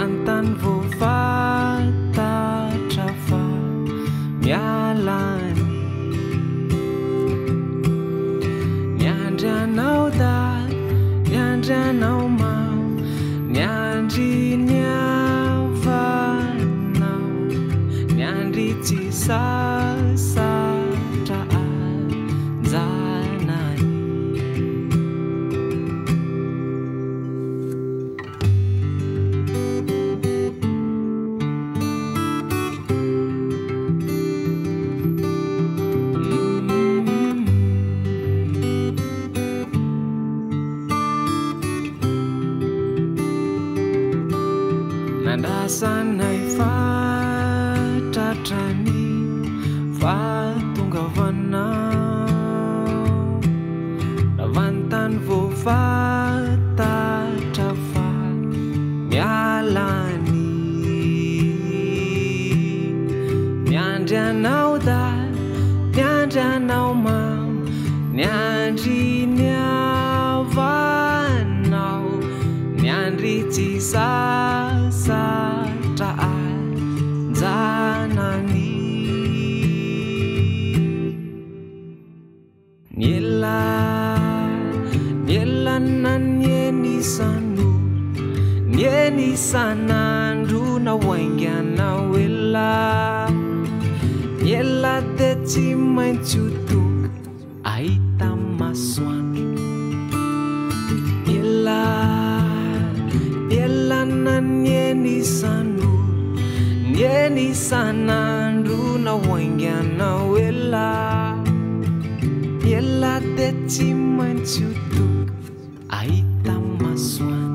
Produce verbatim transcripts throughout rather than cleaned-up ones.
an-tany voafatatra fa mialany niandry anao daly niandry anao mao niandry niavanao niandry tsy sasatra anjanany nandrasanay fatratrany fahatongavana ravantany voafatatra fa mialany niandry anao daly niandry anao mao niandry niavanao niandry tsy sasatra anjanany niela nielana nienisano nienisanandro naoainganao ela niela de tsy maintsy ho tonga ahita masoandro niela nielana nienisano nienisanandro naoainganao ela niela de tsy maintsy ho tonga ahita masoandro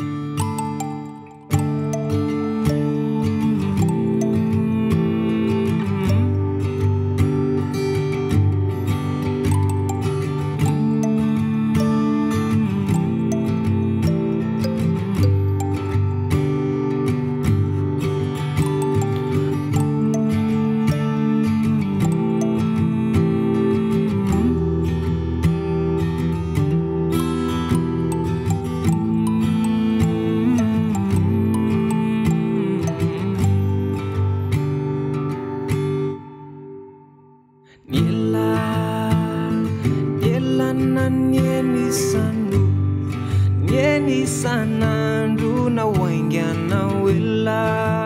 nienisanandro naoainganao ela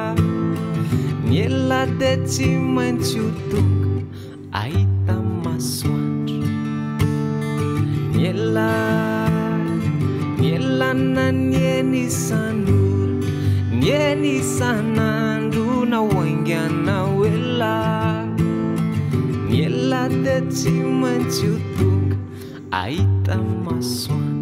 niela de tsy maintsy ho tonga ahita masoandro niela nielana nienisano nienisanandro naoainganao ela niela de tsy maintsy ho tonga ahita masoandro